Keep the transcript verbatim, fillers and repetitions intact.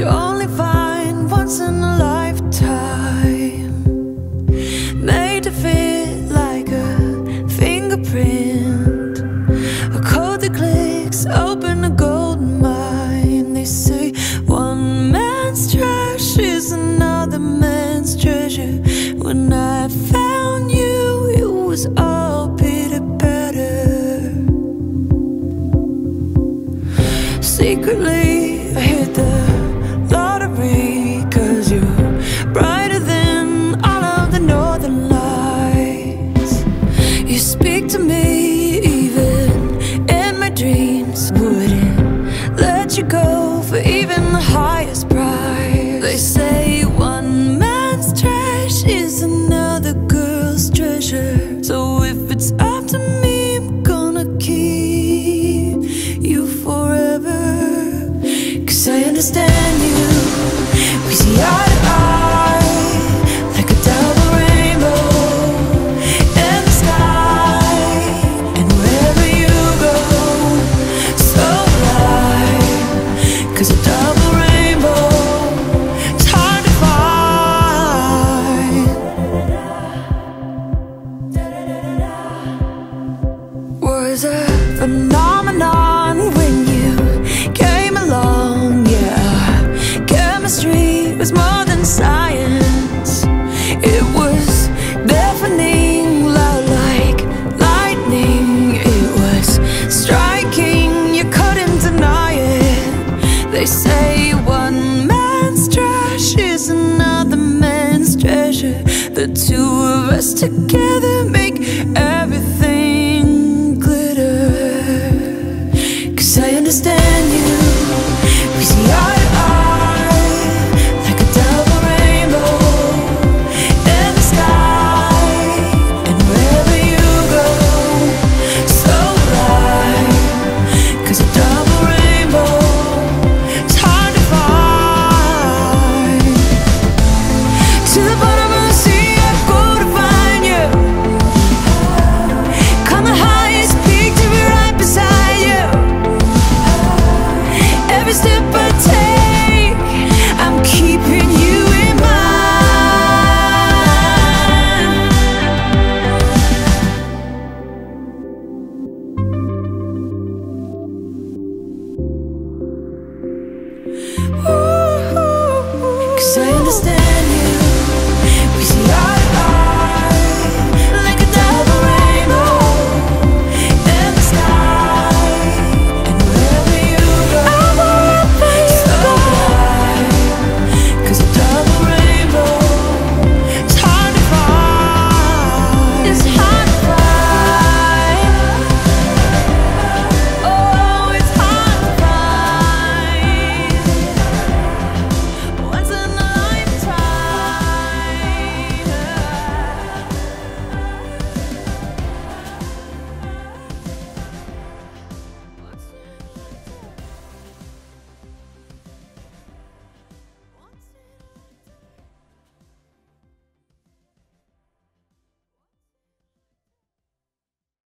you only find once in a lifetime, made to fit like a fingerprint, a code that clicks, open a golden mine. They say one man's trash is another man's treasure. When I found you, it was all bitter better. Secretly, I hit the lottery, 'cause you're brighter than all of the northern lights. You speak to me even in my dreams, wouldn't let you go for even the highest price. They say one man's trash is another girl's treasure. So if it's up to me, I'm gonna keep you forever. 'Cause I understand you, we see eye to eye, like a double rainbow in the sky. And wherever you go, so light, 'cause a double rainbow is hard to find. Was a phenomenon when you came along, yeah. Chemistry was more than science. It was deafening, loud like lightning. It was striking, you couldn't deny it. They say one man's trash is another man's treasure. The two of us together make everything glitter. 'Cause I understand you, we see eye to eye, like a double rainbow in the sky. And wherever you go, so bright, 'cause a double rainbow is hard to find. To the bottom of the sea I go to find you. Climb the highest peak to be right beside you. Every step I take, I'm keeping you in mind. Ooh, 'cause I understand you.